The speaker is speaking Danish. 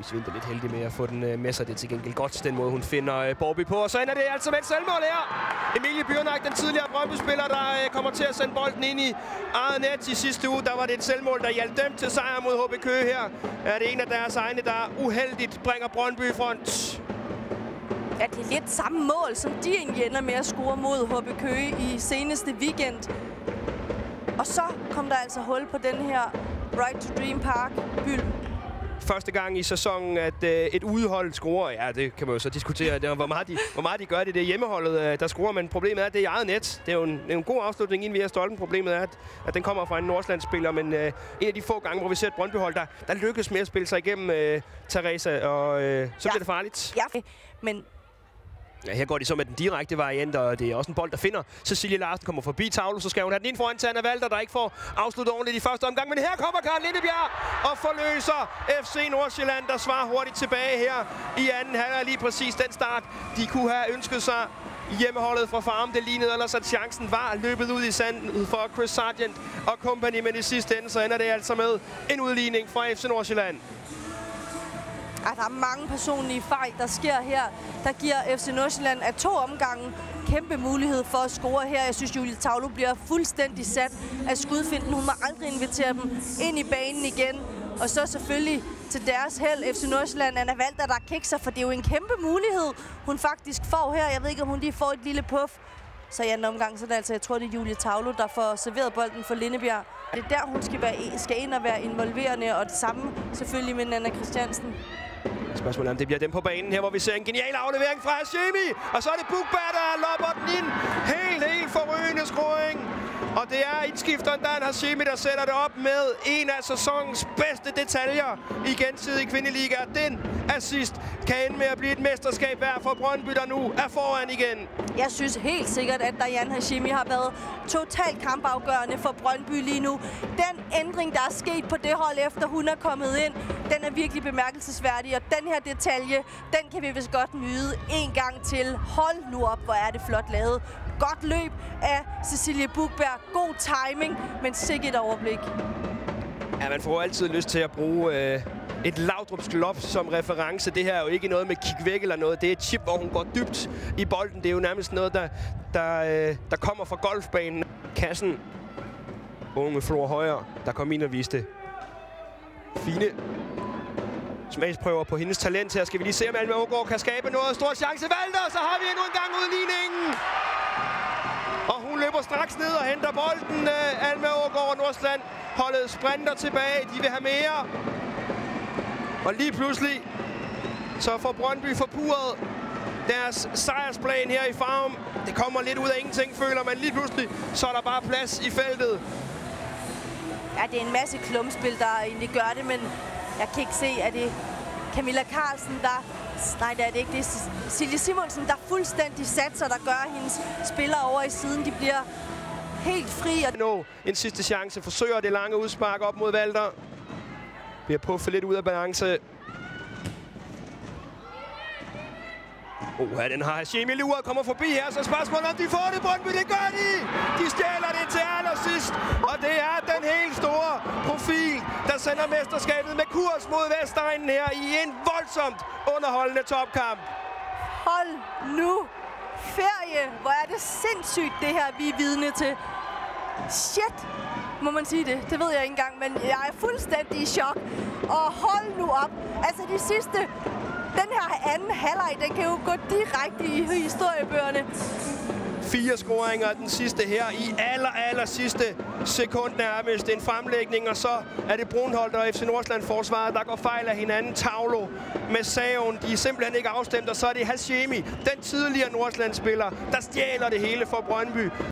Svinte lidt heldig med at få den med sig. Det er til gengæld godt den måde, hun finder Borby på. Og så ender det altså med et selvmål her. Emilie Bjørnak, den tidligere Brøndby-spiller, der kommer til at sende bolden ind i eget net i sidste uge. Der var det et selvmål, der hjalp dem til sejr mod HB Køge her. Er det en af deres egne, der uheldigt bringer Brøndby i front? Ja, det er lidt samme mål, som de egentlig ender med at score mod HB Køge i seneste weekend. Og så kom der altså hul på den her Right to Dream Park Byld. Første gang i sæsonen, at et udehold scorer. Ja, det kan man jo så diskutere, hvor meget de gør det. Det er hjemmeholdet, der scorer, men problemet er, at det er i eget net. Det er jo en god afslutning ind via stolpen. Problemet er, at den kommer fra en Nordsjællandsspiller, men en af de få gange, hvor vi ser et Brøndby-hold, der lykkes med at spille sig igennem Teresa, og så bliver det farligt. Ja, men ja, her går de så med den direkte variant, og det er også en bold, der finder Cecilie Larsen, kommer forbi tavlen, så skal hun have den ind foran til Anna Walter, der ikke får afsluttet ordentligt i første omgang. Men her kommer Karen Lindebjerg og forløser FC Nordsjælland, der svarer hurtigt tilbage her i anden halvleg. Lige præcis den start, de kunne have ønsket sig. Hjemmeholdet fra Farum, det lignede ellers, at chancen var løbet ud i sandet for Chris Sargent og company, men i sidste ende så ender det altså med en udligning fra FC Nordsjælland. Der er mange personlige fejl, der sker her. Der giver FC Nordsjælland af 2 omgange kæmpe mulighed for at score her. Jeg synes, Julie Tavlo bliver fuldstændig sat af skudfinten. Hun må aldrig invitere dem ind i banen igen. Og så selvfølgelig til deres held, FC Nordsjælland, Anna Walter, der kikser, for det er jo en kæmpe mulighed, hun faktisk får her. Jeg ved ikke, om hun lige får et lille puff. Så i anden omgang, så er det altså, jeg tror, det er Julie Tavlo, der får serveret bolden for Lindebjerg. Det er der, hun skal ind og være involverende, og det samme selvfølgelig med Anna Christiansen. Spørgsmålet er, om det bliver dem på banen her, hvor vi ser en genial aflevering fra Hashemi. Og så er det Bukberg, der lopper den ind. Helt forrygende scoring. Og det er indskifteren Dan Hashemi, der sætter det op med en af sæsonens bedste detaljer i gensidig kvindeliga. Den assist kan ende med at blive et mesterskab værd for Brøndby, der nu er foran igen. Jeg synes helt sikkert, at Dan Hashemi har været totalt kampafgørende for Brøndby lige nu. Den ændring, der er sket på det hold, efter hun er kommet ind, den er virkelig bemærkelsesværdig. Og den her detalje, den kan vi vist godt nyde en gang til. Hold nu op, hvor er det flot lavet. Godt løb af Cecilie Bukberg. God timing, men sikkert et overblik. Ja, man får altid lyst til at bruge et Laudrupsk lob som reference. Det her er jo ikke noget med kick væk eller noget. Det er et chip, hvor hun går dybt i bolden. Det er jo nærmest noget, der kommer fra golfbanen. Kassen. Unge Flor Højer, der kom ind og viste fine smagsprøver på hendes talent her. Skal vi lige se, om Alma Aagaard kan skabe noget. Stor chance. Walter, så har vi endnu en gang udligningen. Og hun løber straks ned og henter bolden. Alma Aagaard og Nordsjælland holdet sprinter tilbage. De vil have mere. Og lige pludselig så får Brøndby forpurret deres sejrsplan her i Farum. Det kommer lidt ud af ingenting, føler man. Lige pludselig så er der bare plads i feltet. Ja, det er en masse klumpspil, der egentlig gør det, men jeg kan ikke se, at det er Camilla Carlsen, der... Nej, det er det ikke. Det er Silje Simonsen, der fuldstændig satser, der gør hendes spillere over i siden. De bliver helt fri. Nå, en sidste chance. Forsøger det lange udspark op mod Walter. Bliver puffet lidt ud af balance. Den har Hashemi luret, kommer forbi her, så spørgsmålet om de får det, Brøndby, det gør de! De stjæler det til allersidst, og det er den helt store profil, der sender mesterskabet med kurs mod Vestegnen her i en voldsomt underholdende topkamp. Hold nu ferie! Hvor er det sindssygt, det her, vi er vidne til. Shit, må man sige det? Det ved jeg ikke engang, men jeg er fuldstændig i chok. Og hold nu op! Altså de sidste... Den her anden halvleg, den kan jo gå direkte i historiebøgerne. 4 scoringer, den sidste her i aller sidste sekund nærmest. En fremlægning, og så er det Brunholdt og FC Nordsjælland forsvaret, der går fejl af hinanden. Tavlo med saven, de er simpelthen ikke afstemt, og så er det Hashemi, den tidligere Nordsjælland-spiller, der stjæler det hele for Brøndby.